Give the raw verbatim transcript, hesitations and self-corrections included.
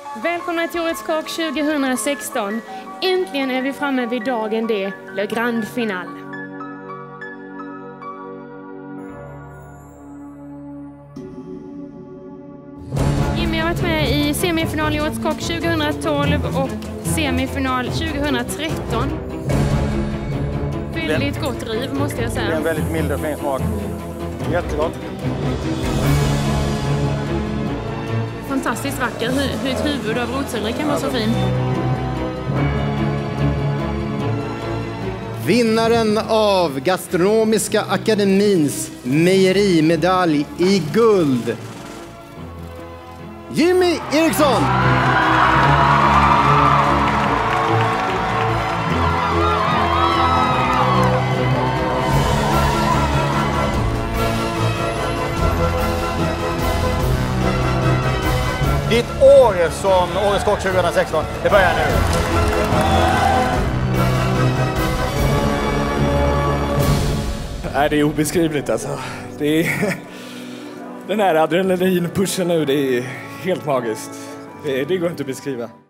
Välkomna till Årets Kock tjugohundrasexton. Äntligen är vi framme vid dagen D, Le Grand Final. Jimmy har varit med i semifinal i Årets Kock tjugohundratolv och semifinal tjugohundratretton. Väldigt gott driv måste jag säga. Det är en väldigt mild och fin smak. Jättegott. Fantastiskt vacker. Hur ett huvud av rotselleri kan vara så fin. Vinnaren av Gastronomiska Akademins mejerimedalj i guld, Jimmy Eriksson! Ditt år som Årets Kock tjugohundrasexton, det börjar nu. Nej, det är obeskrivligt alltså. Det är... Den här adrenalinpushen nu, det är helt magiskt. Det, det går inte att beskriva.